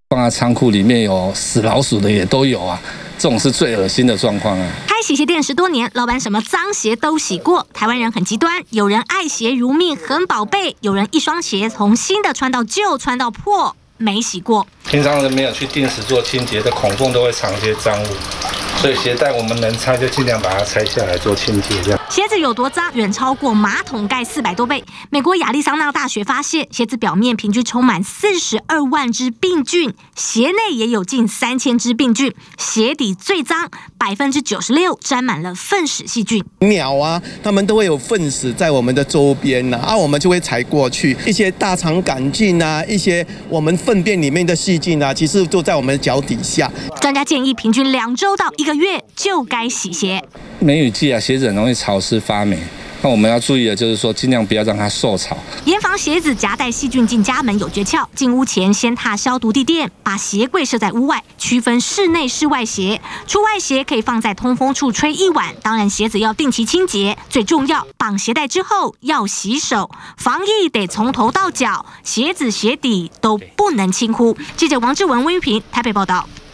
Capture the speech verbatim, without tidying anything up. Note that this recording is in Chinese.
放在仓库里面有死老鼠的也都有啊，这种是最恶心的状况啊。 开洗鞋店十多年，老板什么脏鞋都洗过。台湾人很极端，有人爱鞋如命，很宝贝；有人一双鞋从新的穿到旧，穿到破，没洗过。 平常人没有去定时做清洁的孔缝都会藏一些脏物。 所以鞋带我们能拆就尽量把它拆下来做清洁，这样。 鞋子有多脏，远超过马桶盖四百多倍。美国亚利桑那大学发现，鞋子表面平均充满四十二万只病菌，鞋内也有近三千只病菌。鞋底最脏，百分之九十六沾满了粪屎细菌。 鸟啊，它们都会有粪屎在我们的周边呐、啊，啊，我们就会踩过去。一些大肠杆菌啊，一些我们粪便里面的细菌啊，其实都在我们的脚底下。 专家建议，平均两周到一。 一个月就该洗鞋。 梅雨季啊，鞋子很容易潮湿发霉。那我们要注意的就是说，尽量不要让它受潮。 严防鞋子夹带细菌进家门有诀窍：进屋前先踏消毒地垫，把鞋柜设在屋外，区分室内、室外鞋。出外鞋可以放在通风处吹一晚。当然，鞋子要定期清洁。最重要，绑鞋带之后要洗手，防疫得从头到脚，鞋子鞋底都不能轻忽。记者王志文、温玉平台北报道。